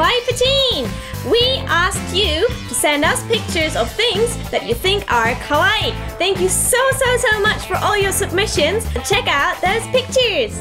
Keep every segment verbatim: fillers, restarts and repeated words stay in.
Kawaii Poutine! We asked you to send us pictures of things that you think are kawaii. Thank you so, so, so much for all your submissions. Check out those pictures!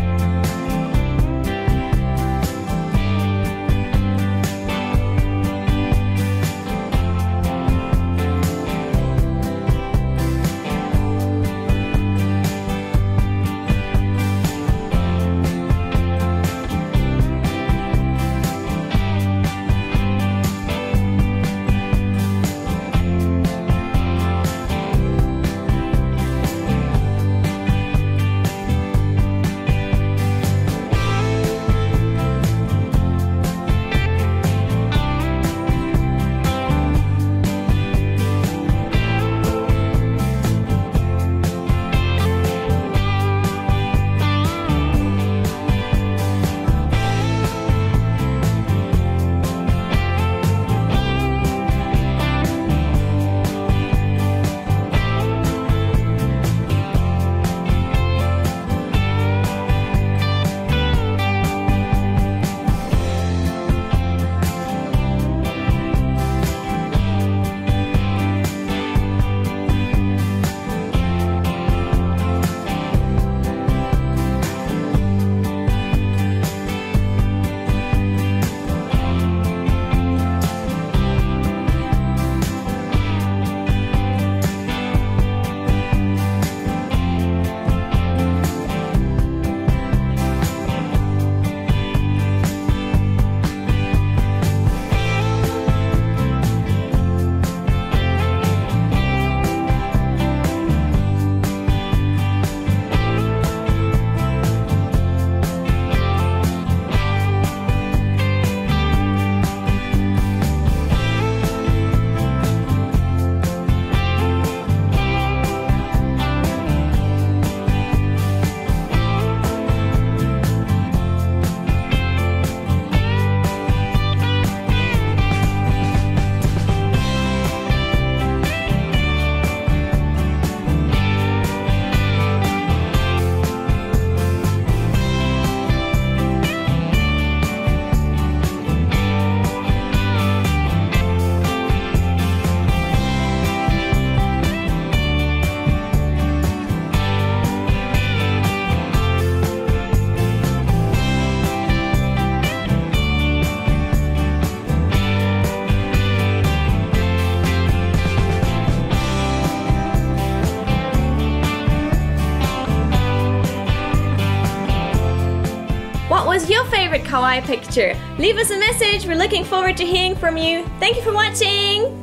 What was your favorite kawaii picture? Leave us a message. We're looking forward to hearing from you. Thank you for watching.